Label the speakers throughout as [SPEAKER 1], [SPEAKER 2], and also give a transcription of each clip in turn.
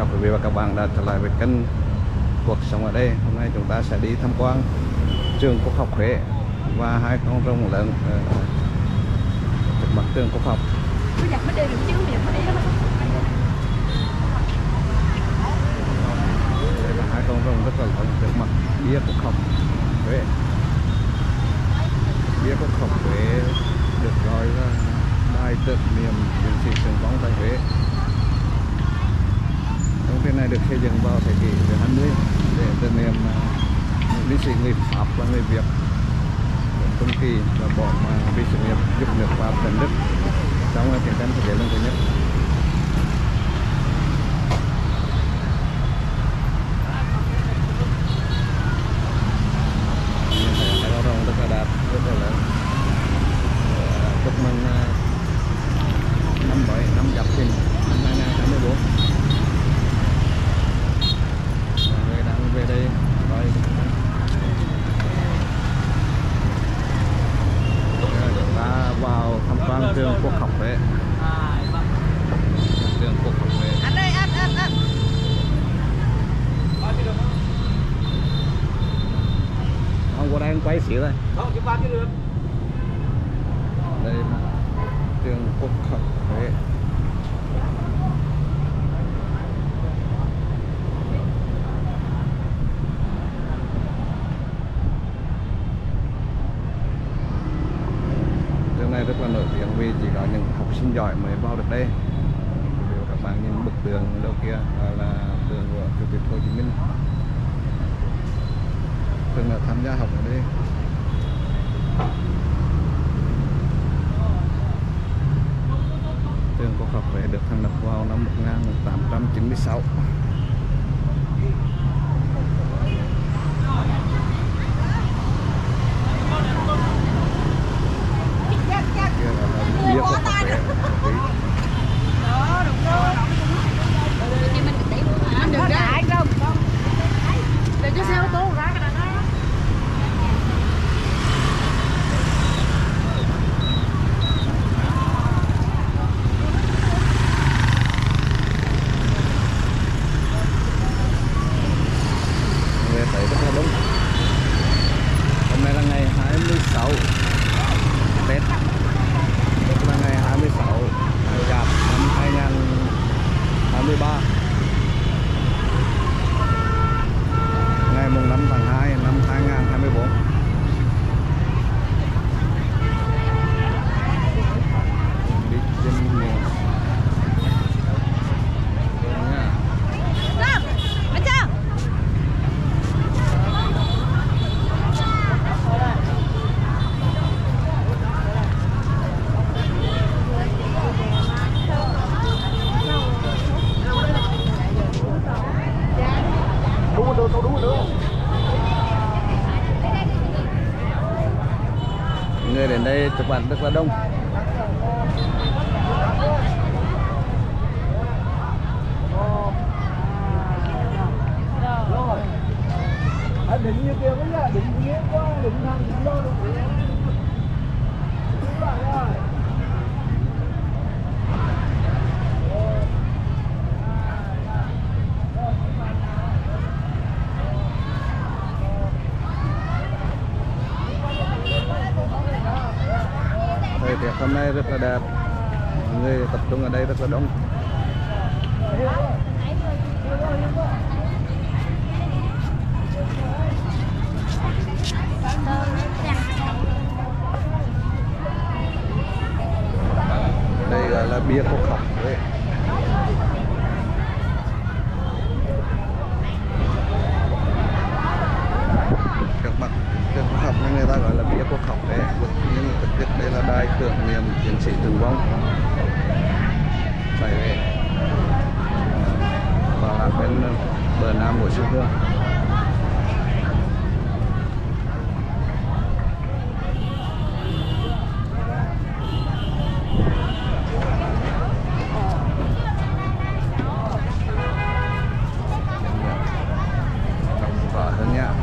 [SPEAKER 1] chào quý vị và các bạn đã trở lại với kênh Cuộc Sống Ở Đây. Hôm nay chúng ta sẽ đi tham quan trường Quốc học Huế và hai con rồng lớn trước mặt trường Quốc học. Đây là hai con rồng rất là lớn trước mặt bia Quốc học Huế. Bia Quốc học Huế được gọi là đài tưởng niệm chiến sĩ thương vong tại Huế. Công viên này được xây dựng vào thế kỷ thứ 20 để tưởng niệm những binh sĩ người Pháp và người Việt Trung Kỳ và bọn vì sự nghiệp giúp nước Pháp đánh Đức trong chiến tranh thế giới lần thứ nhất. Hai con rồng rất là đẹp, rất là lớn. Chúc mừng năm mới, năm Giáp Thìn năm 2024. Mọi người đang về đây coi. Chúng ta vào tham quan trường Quốc học Huế. Trường Quốc học Huế.
[SPEAKER 2] Ăn đây, ăn.
[SPEAKER 1] Ông qua đây anh quay xíu đây.
[SPEAKER 3] Không, chứ ba chứ được.
[SPEAKER 1] Đây là trường Quốc học Huế. Trường này rất là nổi tiếng vì chỉ có những học sinh giỏi mới vào được đây. Nếu các bạn nhìn bức tường đâu kia là tường của Chủ tịch Hồ Chí Minh. Từng là tham gia học ở đây. Trường Quốc học Huế được thành lập vào năm 1896. Kia là bia Quốc học Huế.
[SPEAKER 2] Đó, đúng rồi. Thì mình cứ tiếp ăn được đó. Anh không? Để cho xe ô tô ra cái này.
[SPEAKER 1] Người thấy rất là đông. Hôm nay là ngày 26 Tết, tức là ngày 26 Chạp năm 2023, ngày mùng 5 tháng 2 năm 2024. Đi trên nhiều nha.
[SPEAKER 2] Anh chào.
[SPEAKER 3] Đúng rồi.
[SPEAKER 1] Người đến đây chụp ảnh rất là đông.
[SPEAKER 3] Rồi. Anh định như kia mới là định nghĩa quá, định thằng định lo luôn. Đúng rồi.
[SPEAKER 1] Thời tiết hôm nay rất là đẹp, mọi người tập trung ở đây rất là đông. Đây gọi là bia Quốc học Huế. Các bạn trường Quốc học nên người ta gọi là bia Quốc học Huế, nhưng thực chất đây là đài tưởng niệm chiến sĩ thương vong tại Huế và là bên bờ nam của sông Hương. Rõ hơn nha.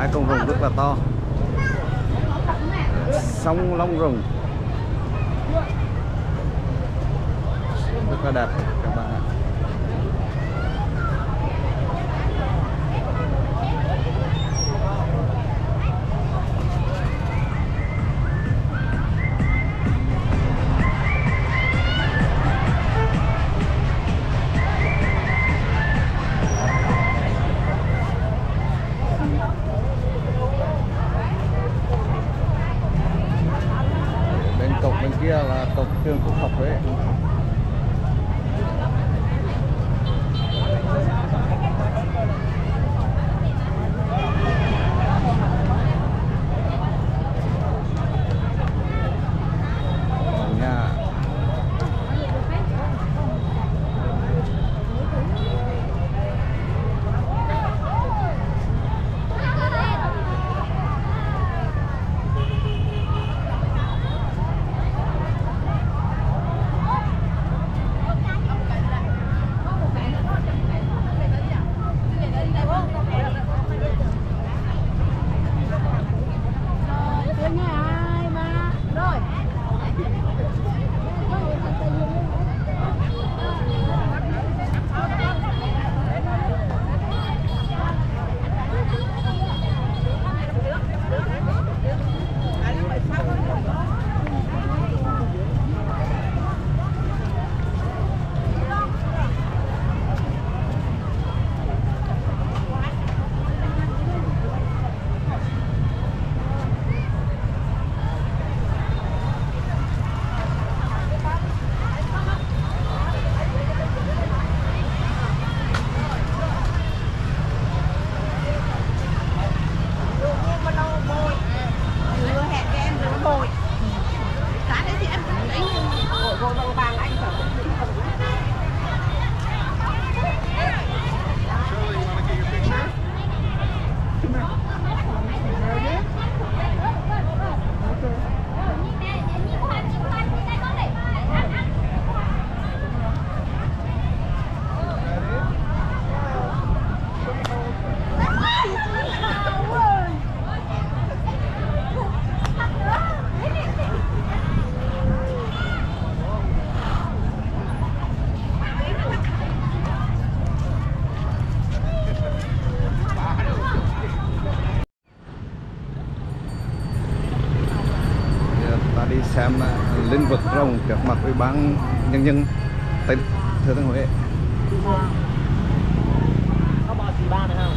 [SPEAKER 1] hai con rồng rất là to. Sông Long Rồng rất là đẹp các bạn ạ. Bên kia là cổng trường Quốc học Huế. Nhà đi xem linh vật rồng trước mặt Ủy ban nhân dân tỉnh Thừa Thiên Huế.
[SPEAKER 3] Có bao gì ba nữa không?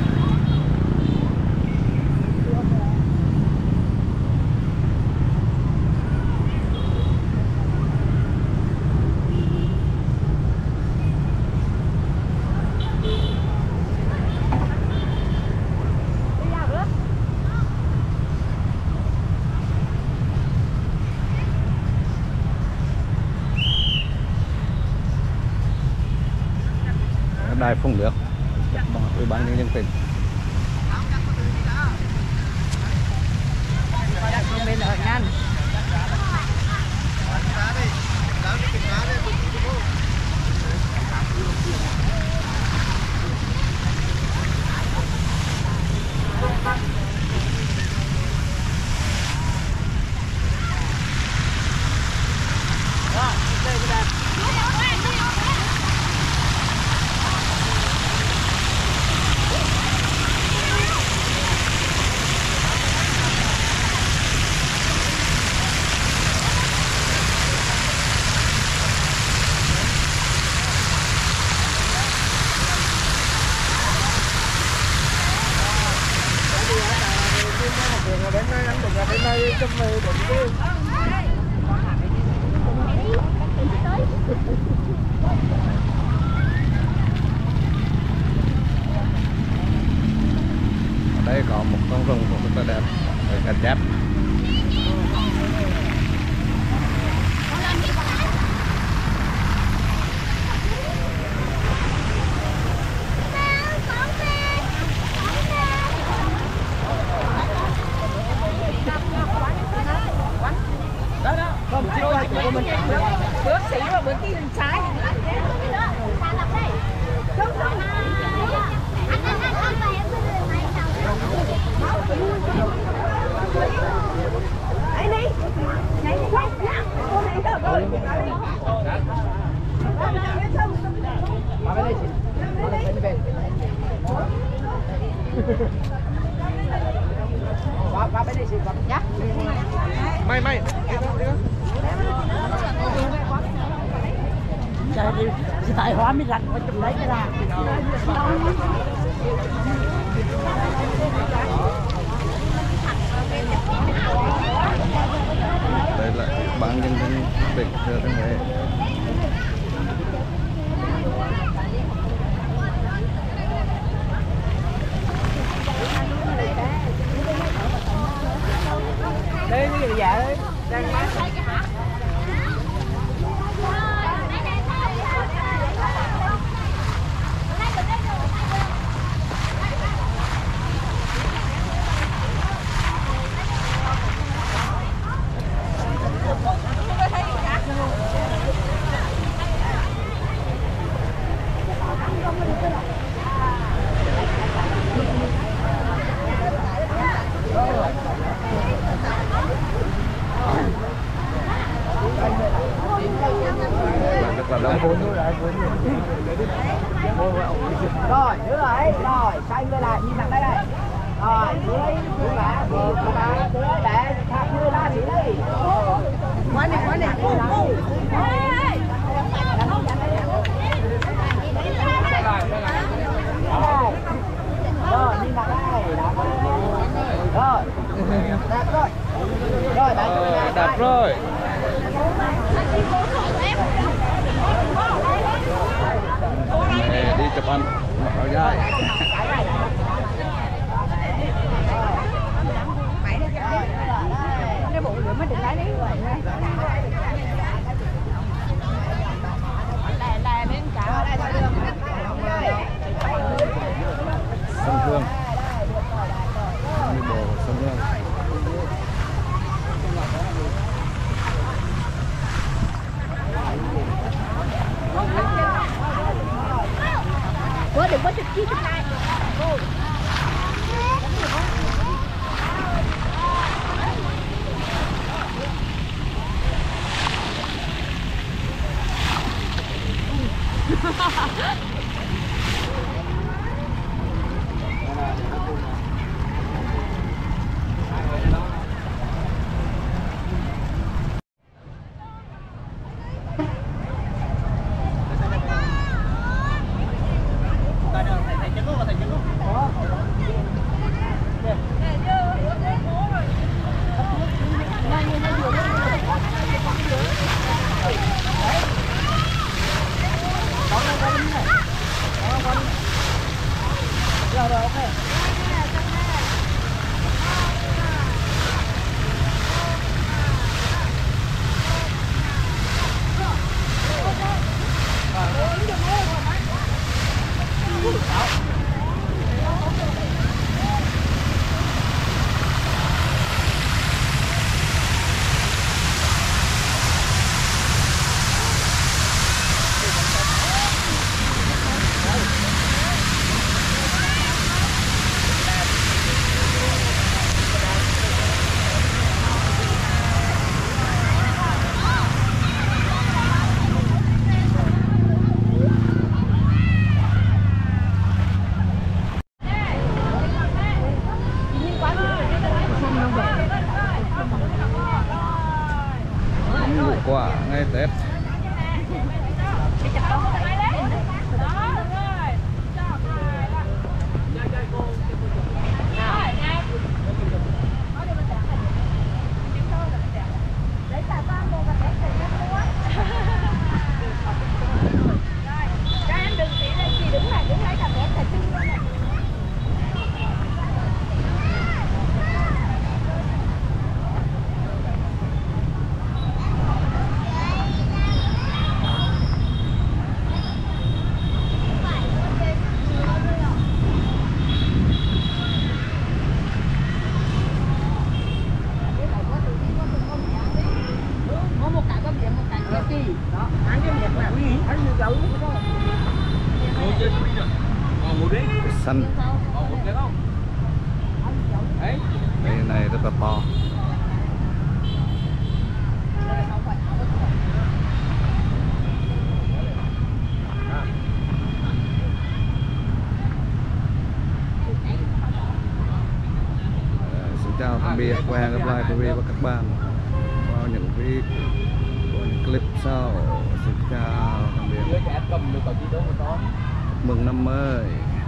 [SPEAKER 1] Đài phun nước Ủy ban nhân dân tỉnh.
[SPEAKER 2] Bên ở ngăn.
[SPEAKER 3] Đến đây trong này đụng cái
[SPEAKER 1] Ở đây có một con rồng cũng rất là đẹp với cả chép.
[SPEAKER 2] Bước xí vào bước kia trái. Dạ.
[SPEAKER 1] Mày
[SPEAKER 3] Trời đi, tại hóa mới lạnh ở trong đấy cái ra.
[SPEAKER 1] đây là bán nhân dân tỉnh Thừa Thiên Huế.
[SPEAKER 3] Đây cái gì vậy? Đang bán.
[SPEAKER 1] Rất là đông.
[SPEAKER 3] Rồi, giữ lại, rồi, xoay người lại, nhìn thẳng đây đây. Rồi, dưới, dưới bả, dưới để thẳng người ra chỉ đi. Quá nè. Rồi, nhìn thẳng đây, rồi. Đạp rồi. Rồi,
[SPEAKER 1] Đạp rồi. Nè, đi chụp ảnh mặc áo dài.
[SPEAKER 2] Cái bụng rửa mới được lấy đấy. Là đến cả
[SPEAKER 1] Sông Hương. Đi bộ sông Hương.
[SPEAKER 2] Ủa đừng có chụp chi chụp lại.
[SPEAKER 1] Quả ngày Tết. Xanh. Đây này rất là to. Xin chào tất biệt và hẹn gặp lại quý vị và các bạn vào những clip sau. Xin chào tạm biệt, mừng năm mới.